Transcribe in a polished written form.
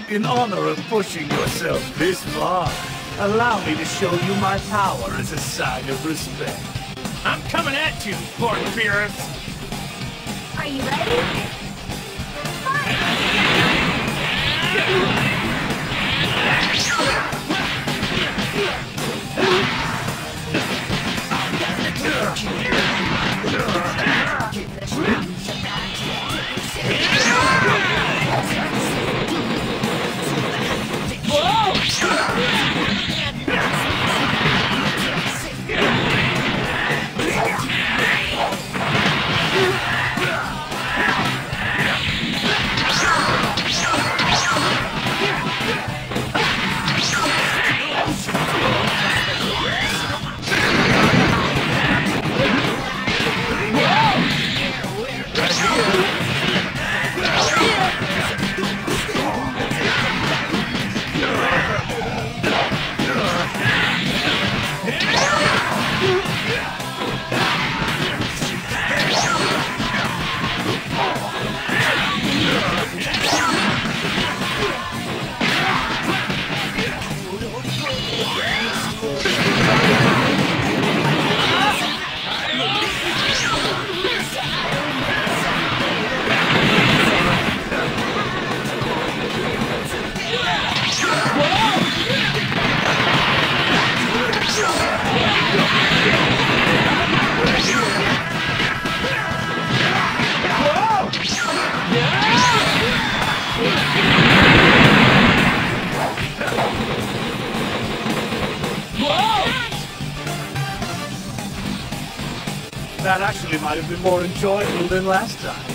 In honor of pushing yourself this far, allow me to show you my power as a sign of respect. I'm coming at you, Lord Beerus. Are you ready? That actually might have been more enjoyable than last time.